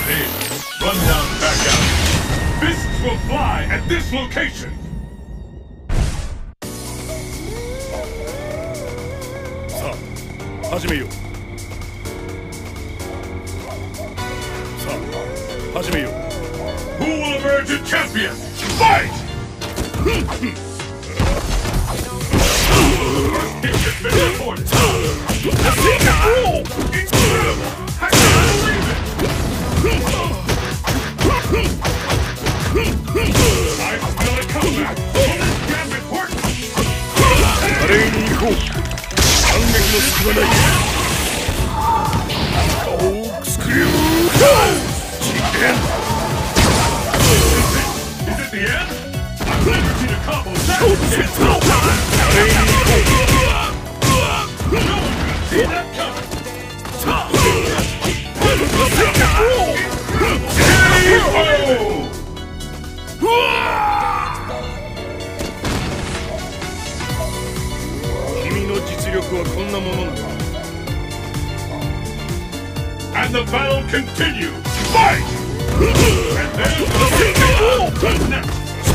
Hey, run down back out. Fists will fly at this location. さあ、始めよう。さあ、始めよう。Who will emerge a champion? Fight! First kick has been recorded. The secret rule! Incredible! I can't believe it! I smell a comeback! Will this gambit work? 華麗に行こう！反撃の隙はない！オークスクリュー！実験！ Is it the end? I've never seen a combo that intense! No one could see that coming! And the battle continues! Fight! And there's the second roll! Next!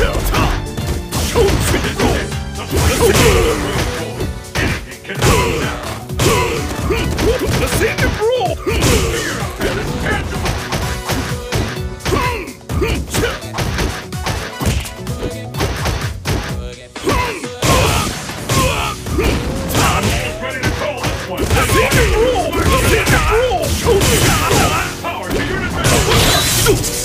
Anything can happen now! The second roll! Fear of it is tangible! Ready to call this one! The second roll! The second roll! Power to your defense!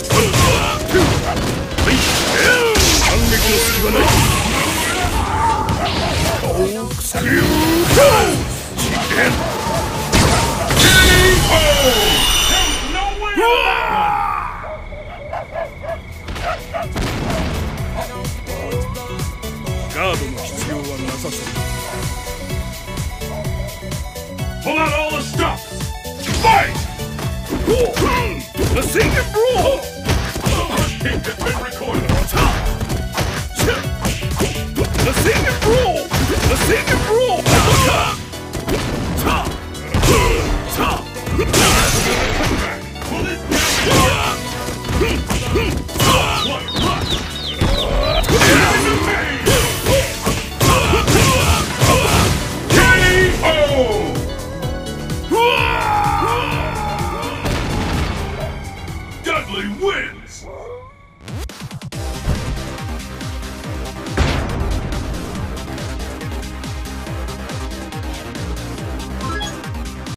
Pull out all the stops! Fight! The second rule! The first kick has been recorded. The second rule! The second rule! Will this Dudley wins!